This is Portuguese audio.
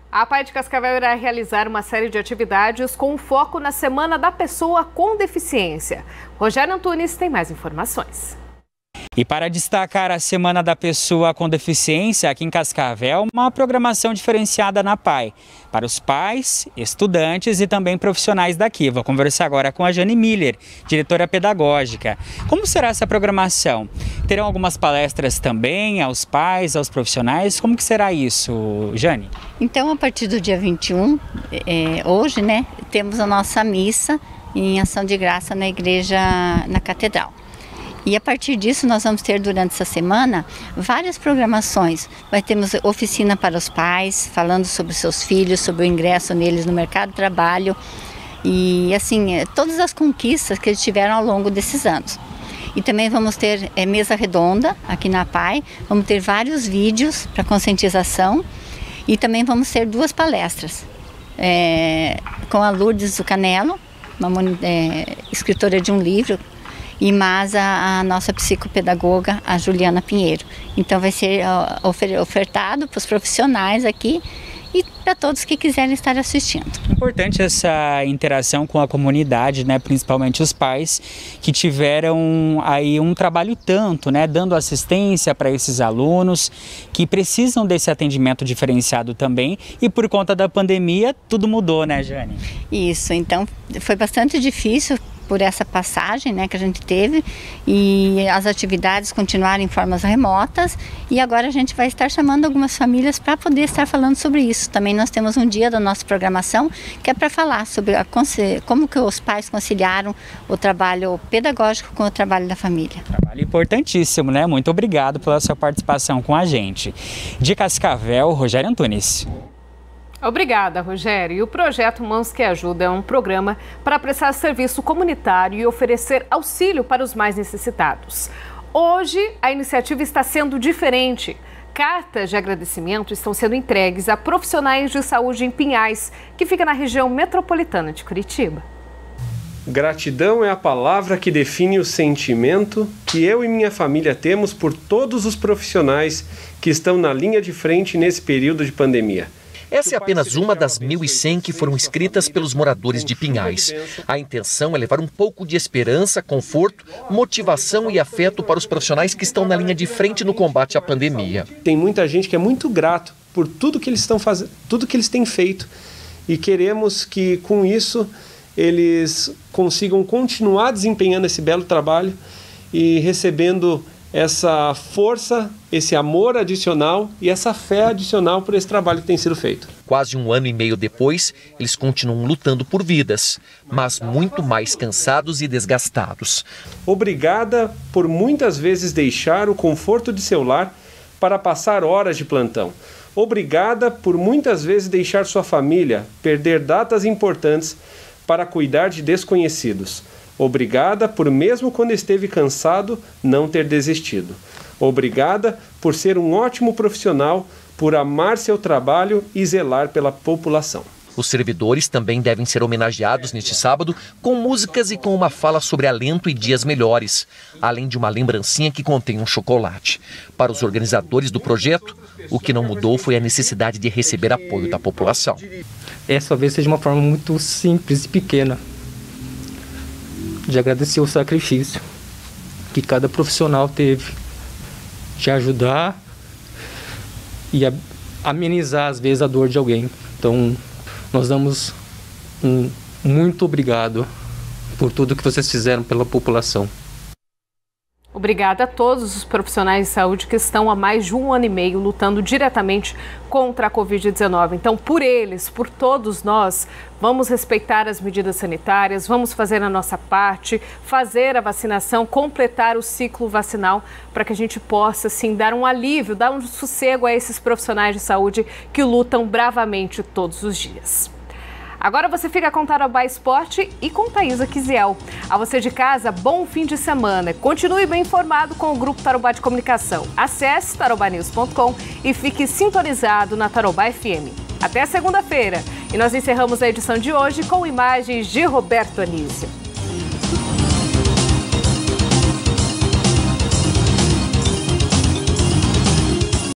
A APAE de Cascavel irá realizar uma série de atividades com foco na Semana da Pessoa com Deficiência. Rogério Antunes tem mais informações. E para destacar a Semana da Pessoa com Deficiência aqui em Cascavel, uma programação diferenciada na APAE para os pais, estudantes e também profissionais daqui. Vou conversar agora com a Jane Miller, diretora pedagógica. Como será essa programação? Terão algumas palestras também aos pais, aos profissionais? Como que será isso, Jane? Então, a partir do dia 21, hoje, temos a nossa missa em ação de graça na igreja, na Catedral. E a partir disso nós vamos ter durante essa semana várias programações. Termos oficina para os pais, falando sobre seus filhos, sobre o ingresso neles no mercado de trabalho e assim, todas as conquistas que eles tiveram ao longo desses anos. E também vamos ter mesa redonda aqui na APAE, vamos ter vários vídeos para conscientização e também vamos ter 2 palestras com a Lourdes do Canelo, uma escritora de um livro, e mais a nossa psicopedagoga, a Juliana Pinheiro. Então vai ser ofertado para os profissionais aqui e para todos que quiserem estar assistindo. Importante essa interação com a comunidade, principalmente os pais que tiveram aí um trabalho tanto, dando assistência para esses alunos que precisam desse atendimento diferenciado também, e por conta da pandemia tudo mudou, né, Jane? Isso, então foi bastante difícil por essa passagem que a gente teve, e as atividades continuaram em formas remotas, e agora a gente vai estar chamando algumas famílias para poder estar falando sobre isso. Também nós temos um dia da nossa programação que é para falar sobre como que os pais conciliaram o trabalho pedagógico com o trabalho da família. Trabalho importantíssimo, Muito obrigado pela sua participação com a gente. De Cascavel, Rogério Antunes. Obrigada, Rogério. E o projeto Mãos que Ajudam é um programa para prestar serviço comunitário e oferecer auxílio para os mais necessitados. Hoje, a iniciativa está sendo diferente. Cartas de agradecimento estão sendo entregues a profissionais de saúde em Pinhais, que fica na região metropolitana de Curitiba. Gratidão é a palavra que define o sentimento que eu e minha família temos por todos os profissionais que estão na linha de frente nesse período de pandemia. Essa é apenas uma das 1.100 que foram escritas pelos moradores de Pinhais. A intenção é levar um pouco de esperança, conforto, motivação e afeto para os profissionais que estão na linha de frente no combate à pandemia. Tem muita gente que é muito grato por tudo que eles estão fazendo, tudo que eles têm feito, e queremos que com isso eles consigam continuar desempenhando esse belo trabalho e recebendo essa força, esse amor adicional e essa fé adicional por esse trabalho que tem sido feito. Quase 1 ano e meio depois, eles continuam lutando por vidas, mas muito mais cansados e desgastados. Obrigada por muitas vezes deixar o conforto de seu lar para passar horas de plantão. Obrigada por muitas vezes deixar sua família perder datas importantes para cuidar de desconhecidos. Obrigada por, mesmo quando esteve cansado, não ter desistido. Obrigada por ser um ótimo profissional, por amar seu trabalho e zelar pela população. Os servidores também devem ser homenageados neste sábado com músicas e com uma fala sobre alento e dias melhores, além de uma lembrancinha que contém um chocolate. Para os organizadores do projeto, o que não mudou foi a necessidade de receber apoio da população. Essa talvez seja uma forma muito simples e pequena de agradecer o sacrifício que cada profissional teve de ajudar e amenizar às vezes a dor de alguém. Então nós damos um muito obrigado por tudo que vocês fizeram pela população. Obrigada a todos os profissionais de saúde que estão há mais de 1 ano e meio lutando diretamente contra a Covid-19. Então, por eles, por todos nós, vamos respeitar as medidas sanitárias, vamos fazer a nossa parte, fazer a vacinação, completar o ciclo vacinal para que a gente possa, sim, dar um alívio, dar um sossego a esses profissionais de saúde que lutam bravamente todos os dias. Agora você fica com Tarobá Esporte e com Thaisa Kiziel. A você de casa, bom fim de semana. Continue bem informado com o Grupo Tarobá de Comunicação. Acesse tarobanews.com e fique sintonizado na Tarobá FM. Até segunda-feira. E nós encerramos a edição de hoje com imagens de Roberto Anísio.